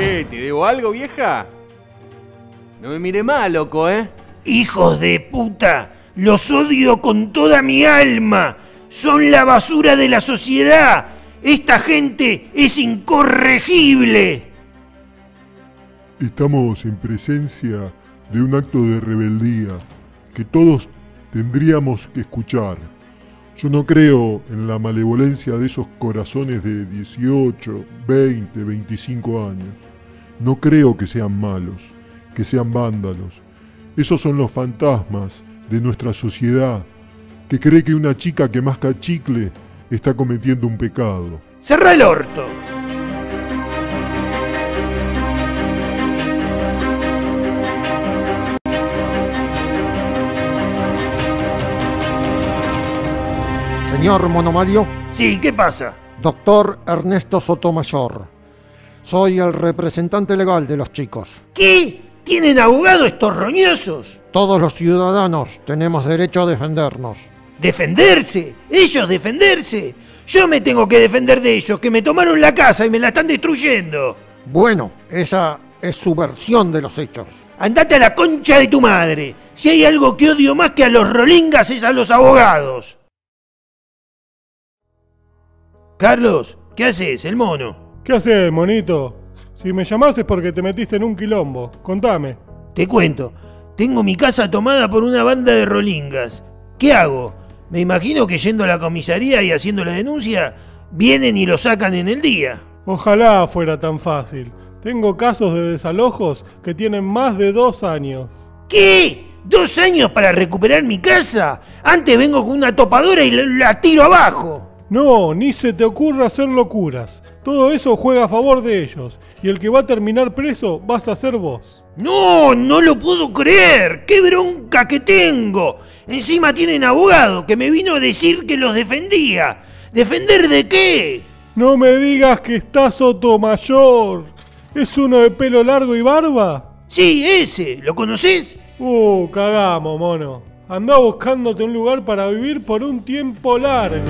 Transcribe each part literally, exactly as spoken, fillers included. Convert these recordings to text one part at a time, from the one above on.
¿Qué? ¿Te debo algo, vieja? No me mire mal, loco, ¿eh? ¡Hijos de puta! ¡Los odio con toda mi alma! ¡Son la basura de la sociedad! ¡Esta gente es incorregible! Estamos en presencia de un acto de rebeldía que todos tendríamos que escuchar. Yo no creo en la malevolencia de esos corazones de dieciocho, veinte, veinticinco años. No creo que sean malos, que sean vándalos. Esos son los fantasmas de nuestra sociedad, que cree que una chica que masca chicle está cometiendo un pecado. ¡Cerrá el orto! Señor Monomario. Sí, ¿qué pasa? Doctor Ernesto Sotomayor. Soy el representante legal de los chicos. ¿Qué? ¿Tienen abogado estos roñosos? Todos los ciudadanos tenemos derecho a defendernos. ¿Defenderse? ¿Ellos defenderse? Yo me tengo que defender de ellos, que me tomaron la casa y me la están destruyendo. Bueno, esa es su versión de los hechos. Andate a la concha de tu madre. Si hay algo que odio más que a los rolingas es a los abogados. Carlos, ¿qué haces, el mono? ¿Qué haces, monito? Si me llamás es porque te metiste en un quilombo. Contame. Te cuento. Tengo mi casa tomada por una banda de rolingas. ¿Qué hago? Me imagino que yendo a la comisaría y haciendo la denuncia, vienen y lo sacan en el día. Ojalá fuera tan fácil. Tengo casos de desalojos que tienen más de dos años. ¿Qué? ¿Dos años para recuperar mi casa? Antes vengo con una topadora y la, la tiro abajo. No, ni se te ocurra hacer locuras. Todo eso juega a favor de ellos. Y el que va a terminar preso vas a ser vos. No, no lo puedo creer. ¡Qué bronca que tengo! Encima tienen abogado que me vino a decir que los defendía. ¿Defender de qué? No me digas que está Sotomayor. ¿Es uno de pelo largo y barba? Sí, ese. ¿Lo conocés? Uh, cagamos, mono. Andá buscándote un lugar para vivir por un tiempo largo.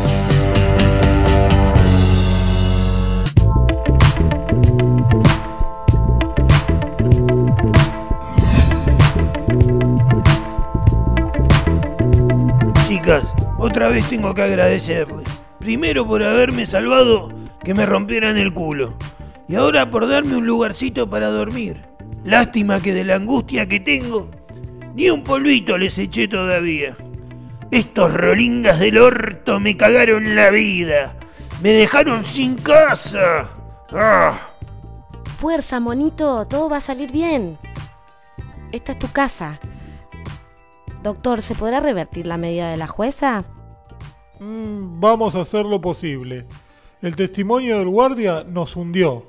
Chicas, otra vez tengo que agradecerles. Primero por haberme salvado que me rompieran el culo. Y ahora por darme un lugarcito para dormir. Lástima que de la angustia que tengo, ni un polvito les eché todavía. Estos rolingas del orto me cagaron la vida. Me dejaron sin casa. ¡Ah! Fuerza, monito, todo va a salir bien. Esta es tu casa. Doctor, ¿se podrá revertir la medida de la jueza? Mm, vamos a hacer lo posible. El testimonio del guardia nos hundió.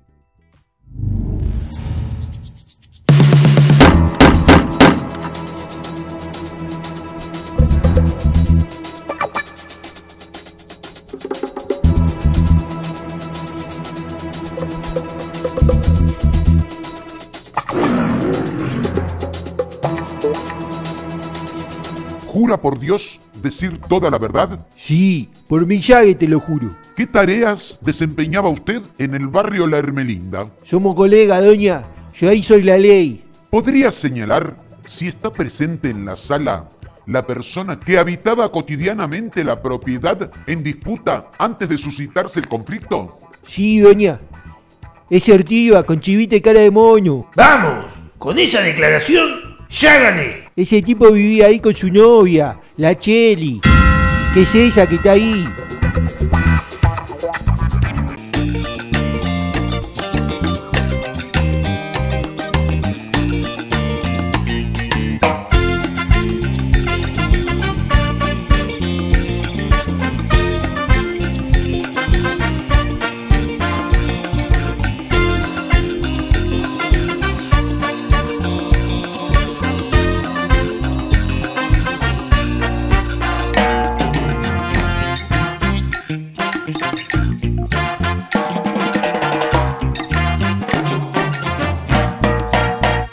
¿Jura por Dios decir toda la verdad? Sí, por mi llague te lo juro. ¿Qué tareas desempeñaba usted en el barrio La Hermelinda? Somos colegas, doña. Yo ahí soy la ley. ¿Podría señalar si está presente en la sala la persona que habitaba cotidianamente la propiedad en disputa antes de suscitarse el conflicto? Sí, doña. Es Ortiva, con chivita y cara de mono. ¡Vamos! Con esa declaración ya gané. Ese tipo vivía ahí con su novia, la Cheli. ¿Qué es esa que está ahí?